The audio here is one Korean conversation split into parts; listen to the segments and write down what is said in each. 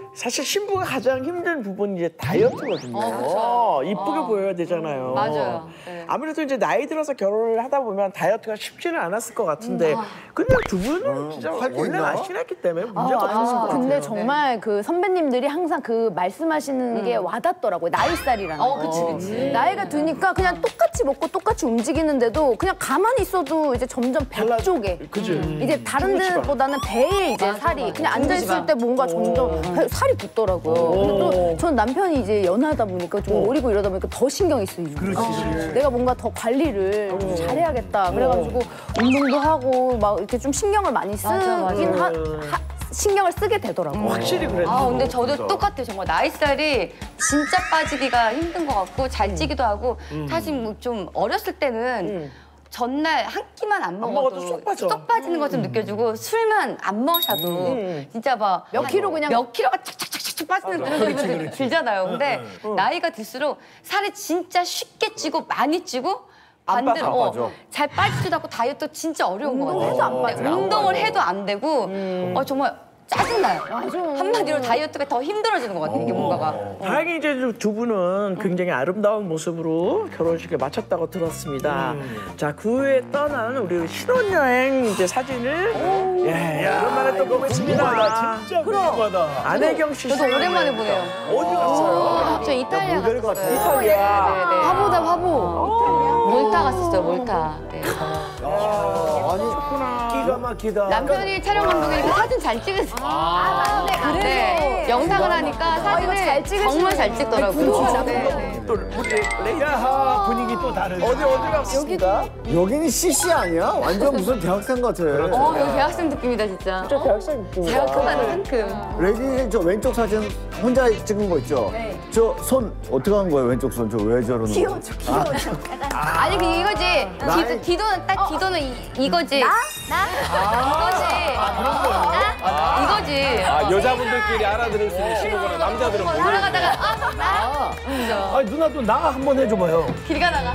사실 신부가 가장 힘든 부분이 이제 다이어트거든요. 그렇죠. 이쁘게 보여야 되잖아요. 맞아요. 네. 아무래도 이제 나이 들어서 결혼을 하다 보면 다이어트가 쉽지는 않았을 것 같은데 근데 두 분은 진짜 원래 아시랬기 때문에 문제가 없었을 것 같아요. 근데 정말 그 선배님들이 항상 그 말씀하시는 게 와닿더라고요. 나이살이라는 거. 그치. 나이가 드니까 그냥 똑같이 먹고 똑같이 움직이는데도 그냥 가만히 있어도 이제 점점 배 쪽에 이제 다른 데보다는 배에 이제 살이 그냥 앉아있을 때 뭔가 점점 살이 붙더라고요. 근데 또 전 남편이 이제 연하다 보니까 좀 어리고 이러다 보니까 더 신경이 쓰이죠. 내가 뭔가 더 관리를 잘해야겠다. 그래가지고 운동도 하고 막 이렇게 좀 신경을 많이 쓰긴 신경을 쓰게 되더라고요. 확실히 그랬죠. 근데 저도 똑같아요. 정말 나이살이 진짜 빠지기가 힘든 것 같고 잘 찌기도 하고 사실 뭐 좀 어렸을 때는 전날 한 끼만 안 먹어도 쏙 빠져. 쏙 빠지는 것처럼 느껴지고 술만 안 마셔도 진짜 막 몇 킬로 그냥 몇 킬로가 착착착착 빠지는 그런 기분이 들잖아요. 근데 나이가 들수록 살이 진짜 쉽게 찌고 많이 찌고 반대로 잘 빠지지도 않고 다이어트 진짜 어려운 거 같아요. 운동해도 안 빠져요. 운동을 해도 안 되고 정말 짜증나요. 한마디로 다이어트가 더 힘들어지는 것 같아요. 이게 뭔가가. 다행히 이제 두 분은 굉장히 아름다운 모습으로 결혼식을 마쳤다고 들었습니다. 자, 그 후에 떠난 우리 신혼여행 이제 사진을 오랜만에 또 보겠습니다. 진짜 궁금하다. 안혜경 씨. 저도 오랜만에 보네요. 어디 갔어요? 저 이탈리아 갔어요. 이탈리아. 네네. 화보다 화보. 몰타 갔었어요. 몰타. 네. 기가 막히다. 남편이 촬영 감독이니까 사진 잘 찍으세요. 그래서 네. 영상을 하니까 사진을 잘 찍으시는 정말 잘 찍더라고요. 네. 또 우리 야하, 분위기 또 다르다. 어디 갔습니까? 여기는 CC 아니야? 완전 무슨 대학생 같아. 여기 대학생 느낌이다 진짜. 진짜 대학생 느낌이다. 상큼 하는 상큼. 레디 저 왼쪽 사진 혼자 찍은 거 있죠? 저 손 어떻게 한 거예요? 왼쪽 손 저 왜 저러는 거예요? 귀여워. 아니 이거지. 디도는 딱 디도는 이거지. 이거지. 이거지. 여자분들끼리 알아들을 수 있는 신호구나. 남자들은 모르는 올라가다가 아니, 누나 또 나 한번 해줘봐요. 길 가다가.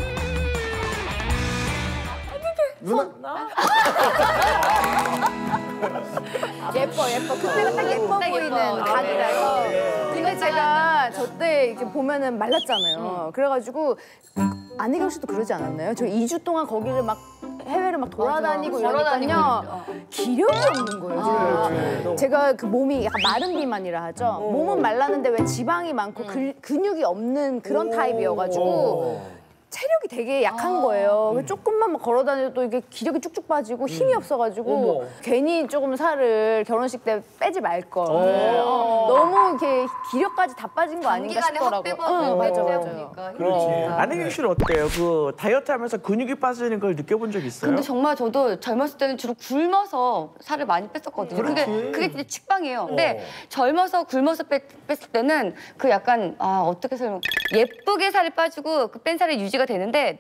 예뻐. 그때가 딱 예뻐 딱 보이는 예뻐. 각이라서. 근데 제가 저때 이렇게 보면은 말랐잖아요. 그래가지고 안혜경 씨도 그러지 않았나요? 저 2주 동안 거기를 막 해외를 막 돌아다니고 이러니까요. 기력이 없는 거예요. 제가 그 몸이 약간 마른 비만이라 하죠. 몸은 말랐는데 왜 지방이 많고 근육이 없는 그런 타입이어가지고 체력이 되게 약한 거예요. 조금만 막 걸어다녀도 이게 기력이 쭉쭉 빠지고 힘이 없어가지고 괜히 조금 살을 결혼식 때 빼지 말 걸. 너무 이렇게 기력까지 다 빠진 거 아닌가 싶더라고요. 맞아. 그렇지. 안혜경 씨는 어때요? 그 다이어트 하면서 근육이 빠지는 걸 느껴본 적 있어요? 근데 정말 저도 젊었을 때는 주로 굶어서 살을 많이 뺐었거든요. 그게 진짜 직방이에요. 근데 젊어서 굶어서 뺐을 때는 그 약간 어떻게 설명? 예쁘게 살이 빠지고 그 뺀 살이 유지가 되는데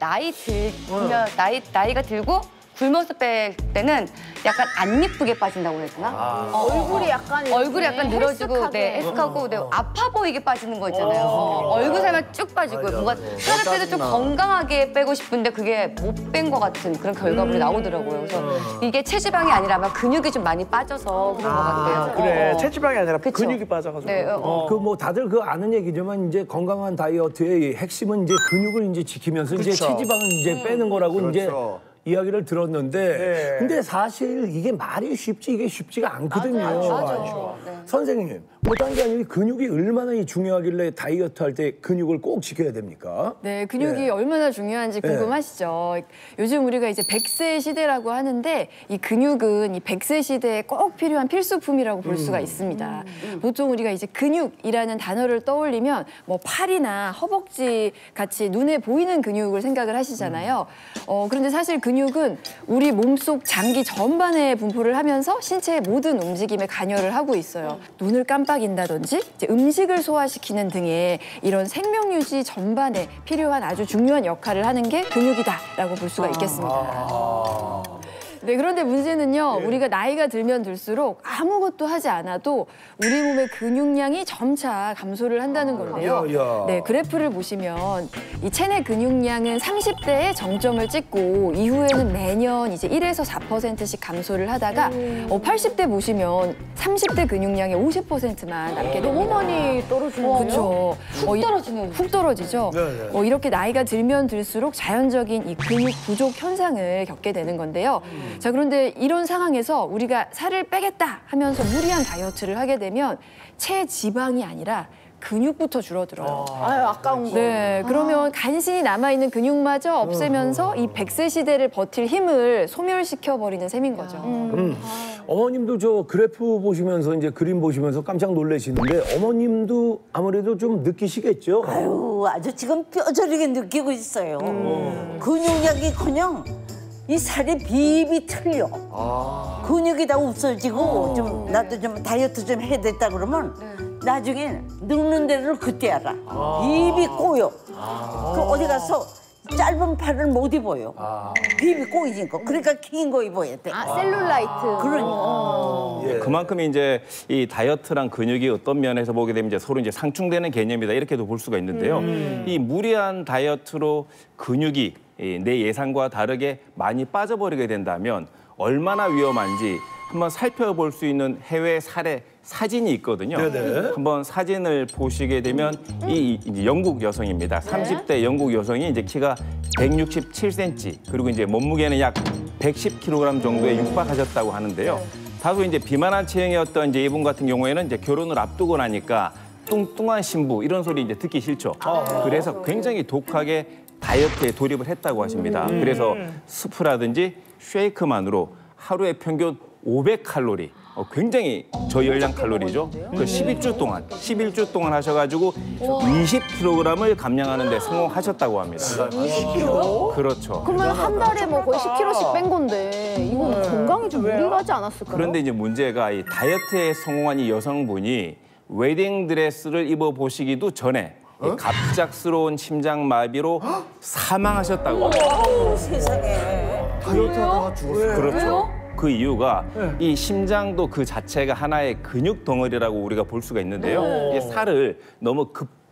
나이가 들고 굶어서 뺄 때는 약간 안 예쁘게 빠진다고 해야 되나? 얼굴이 약간 늘어지고 애석하고 아파 보이게 빠지는 거 있잖아요. 얼굴 살만 쭉 빠지고 뭔가 살을 빼도 좀 건강하게 빼고 싶은데 그게 못 뺀 것 같은 그런 결과물이 나오더라고요. 그래서 이게 체지방이 아니라 아마 근육이 좀 많이 빠져서 그런 것 같아요. 그래, 체지방이 아니라 그쵸? 근육이 빠져가지고. 네, 그 뭐 다들 그 아는 얘기지만 이제 건강한 다이어트의 핵심은 이제 근육을 이제 지키면서 이제 그렇죠. 체지방을 이제 빼는 거라고 이제 이야기를 들었는데 근데 사실 이게 말이 쉽지 이게 쉽지가 않거든요. 맞아. 선생님, 못한 게 아니라 근육이 얼마나 중요하길래 다이어트 할 때 근육을 꼭 지켜야 됩니까? 네, 근육이 얼마나 중요한지 궁금하시죠? 요즘 우리가 이제 100세 시대라고 하는데 이 근육은 이 100세 시대에 꼭 필요한 필수품이라고 볼 수가 있습니다. 보통 우리가 이제 근육이라는 단어를 떠올리면 뭐 팔이나 허벅지 같이 눈에 보이는 근육을 생각을 하시잖아요. 그런데 사실 근육은 우리 몸속 장기 전반에 분포를 하면서 신체의 모든 움직임에 관여를 하고 있어요. 눈을 깜빡인다든지 이제 음식을 소화시키는 등의 이런 생명 유지 전반에 필요한 아주 중요한 역할을 하는 게 근육이다라고 볼 수가 있겠습니다. 네, 그런데 문제는요. 우리가 나이가 들면 들수록 아무것도 하지 않아도 우리 몸의 근육량이 점차 감소를 한다는 건데요. 야. 네, 그래프를 보시면 이 체내 근육량은 30대에 정점을 찍고 이후에는 매년 이제 1에서 4%씩 감소를 하다가 80대 보시면 30대 근육량의 50%만 남게 됩니다. 너무 많이 떨어지네요. 그렇죠. 훅 떨어지네요. 훅 떨어지죠. 이렇게 나이가 들면 들수록 자연적인 이 근육 부족 현상을 겪게 되는 건데요. 자, 그런데 이런 상황에서 우리가 살을 빼겠다 하면서 무리한 다이어트를 하게 되면 체지방이 아니라 근육부터 줄어들어요. 아유, 아까운 거. 네, 그러면 간신히 남아있는 근육마저 없애면서 이 100세 시대를 버틸 힘을 소멸시켜버리는 셈인 거죠. 어머님도 저 그래프 보시면서 이제 그림 보시면서 깜짝 놀라시는데 어머님도 아무래도 좀 느끼시겠죠? 아유, 아주 지금 뼈저리게 느끼고 있어요. 근육량이커녕 이 살이 비비 틀려. 근육이 다 없어지고 좀 나도 좀 다이어트 좀 해야 됐다 그러면 나중에 늙는 데를 그때 알아. 비비 꼬여. 그 어디 가서 짧은 팔을 못 입어요. 비비 꼬이니까. 그러니까 긴 거 입어야 돼. 아, 셀룰라이트. 그러니까. 그만큼 이제 이 다이어트랑 근육이 어떤 면에서 보게 되면 이제 서로 이제 상충되는 개념이다 이렇게도 볼 수가 있는데요. 이 무리한 다이어트로 근육이 내 예상과 다르게 많이 빠져버리게 된다면 얼마나 위험한지 한번 살펴볼 수 있는 해외 사례 사진이 있거든요. 한번 사진을 보시게 되면 이 이제 영국 여성입니다. 30대 영국 여성이 이제 키가 167cm 그리고 이제 몸무게는 약 110kg 정도에 육박하셨다고 하는데요. 다소 이제 비만한 체형이었던 이제 이분 같은 경우에는 이제 결혼을 앞두고 나니까 뚱뚱한 신부 이런 소리 이제 듣기 싫죠. 그래서 굉장히 독하게 다이어트에 돌입을 했다고 하십니다. 그래서 스프라든지 쉐이크만으로 하루에 평균 500칼로리, 굉장히 저열량 칼로리죠. 그 11주 동안 하셔가지고 20kg을 감량하는 데 성공하셨다고 합니다. 20kg? 그렇죠. 그러면 한 달에 뭐 거의 10kg씩 뺀 건데 이건 건강에 좀 무리가 가지 않았을까요? 그런데 이제 문제가 이 다이어트에 성공한 이 여성분이 웨딩 드레스를 입어보시기도 전에 이 갑작스러운 심장마비로 사망하셨다고 합니다. 세상에. 다이어트하다가 죽었어요. 그렇죠. 그 이유가 이 심장도 그 자체가 하나의 근육 덩어리라고 우리가 볼 수가 있는데요. 이 살을 너무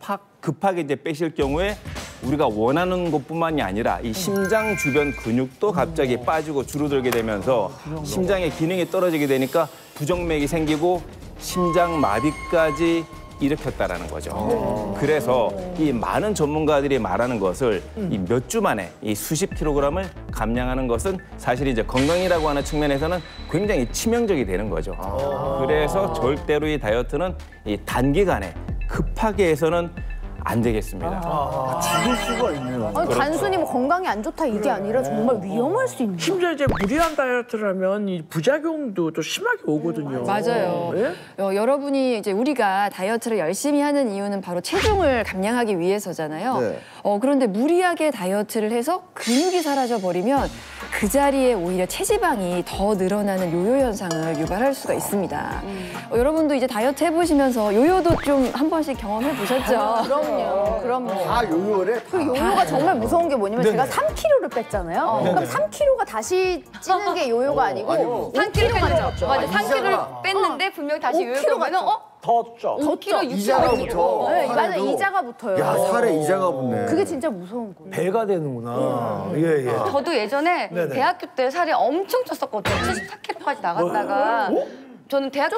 급하게 이제 빼실 경우에 우리가 원하는 것뿐만이 아니라 이 심장 주변 근육도 갑자기 빠지고 줄어들게 되면서 심장의 기능이 떨어지게 되니까 부정맥이 생기고 심장 마비까지 일으켰다라는 거죠. 그래서 이 많은 전문가들이 말하는 것을 이 몇 주 만에 이 수십 킬로그램을 감량하는 것은 사실 이제 건강이라고 하는 측면에서는 굉장히 치명적이 되는 거죠. 그래서 절대로 이 다이어트는 이 단기간에 급하게 해서는 안 되겠습니다. 죽을 수가 있네요. 아니, 단순히 뭐 건강이 안 좋다 이게 아니라 정말 위험할 수 있는. 심지어 이제 무리한 다이어트를 하면 이 부작용도 또 심하게 오거든요. 맞아요. 예? 여러분이 이제 우리가 다이어트를 열심히 하는 이유는 바로 체중을 감량하기 위해서잖아요. 네. 그런데 무리하게 다이어트를 해서 근육이 사라져 버리면 그 자리에 오히려 체지방이 더 늘어나는 요요 현상을 유발할 수가 있습니다. 여러분도 이제 다이어트 해보시면서 요요도 좀 한 번씩 경험해 보셨죠? 그럼요. 다 요요래. 그 요요가 정말 무서운 게 뭐냐면 제가 3kg를 뺐잖아요. 그럼 3kg가 다시 찌는 게 요요가 아니고 3kg만 쪄. 맞아, 이자가. 3kg를 뺐는데 분명히 다시 5kg 요요가 오면은 더 쪄. 5kg, 이자가 6kg. 붙어. 네, 맞아, 살에도. 이자가 붙어요. 야, 살에 이자가 붙네. 그게 진짜 무서운 거예요. 배가 되는구나. 예, 예. 저도 예전에 대학교 때 살이 엄청 쪘었거든요. 74kg까지 나갔다가. 저는 대학교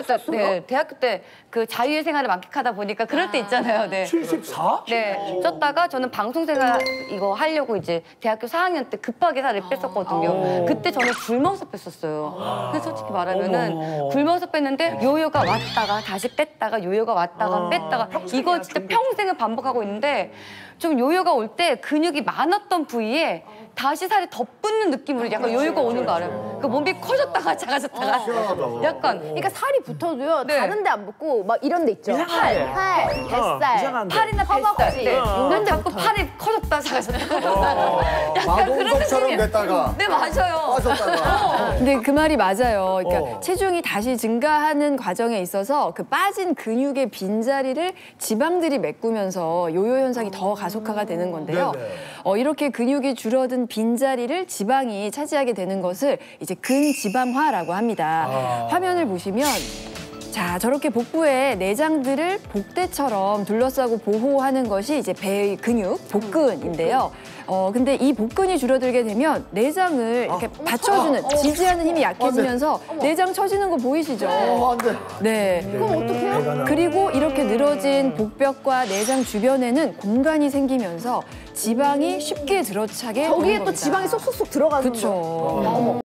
때 그 자유의 생활을 만끽하다 보니까 그럴 때 있잖아요. 네. 74? 네, 쪘다가 저는 방송생활 이거 하려고 이제 대학교 4학년 때 급하게 살을 뺐었거든요. 그때 저는 굶어서 뺐었어요. 그래서 솔직히 말하면은 굶어서 뺐는데 요요가 왔다가 다시 뺐다가 요요가 왔다가 뺐다가 이거 진짜 평생을 반복하고 있는데 좀 요요가 올 때 근육이 많았던 부위에 다시 살이 더 붙는 느낌으로 약간 요요가 오는 거 알아요? 그 몸이 커졌다가 작아졌다가 약간 그러니까 살이 붙어도요. 네. 다른 데 안 붙고 막 이런 데 있죠. 이상하네. 팔, 뱃살. 이상한데. 팔이나 허벅지. 뱃살. 네. 난 자꾸 팔이 커졌다 작아졌다. 약간 그런 마동석처럼 느낌이에요. 됐다가 네, 맞아요. 빠졌다가. 근데 그 말이 맞아요. 그러니까 체중이 다시 증가하는 과정에 있어서 그 빠진 근육의 빈자리를 지방들이 메꾸면서 요요 현상이 더 가속화가 되는 건데요. 이렇게 근육이 줄어든 비어있는 빈자리를 지방이 차지하게 되는 것을 이제 근지방화라고 합니다. 화면을 보시면 자, 저렇게 복부의 내장들을 복대처럼 둘러싸고 보호하는 것이 이제 배의 근육, 복근인데요. 근데 이 복근이 줄어들게 되면 내장을 이렇게 받쳐주는, 지지하는 힘이 약해지면서 내장 처지는 거 보이시죠? 안 돼. 네. 그럼 어떡해요? 그리고 이렇게 늘어진 복벽과 내장 주변에는 공간이 생기면서 지방이 쉽게 들어차게 거기에 되는 또 겁니다. 지방이 쏙쏙쏙 들어가는 그쵸. 거.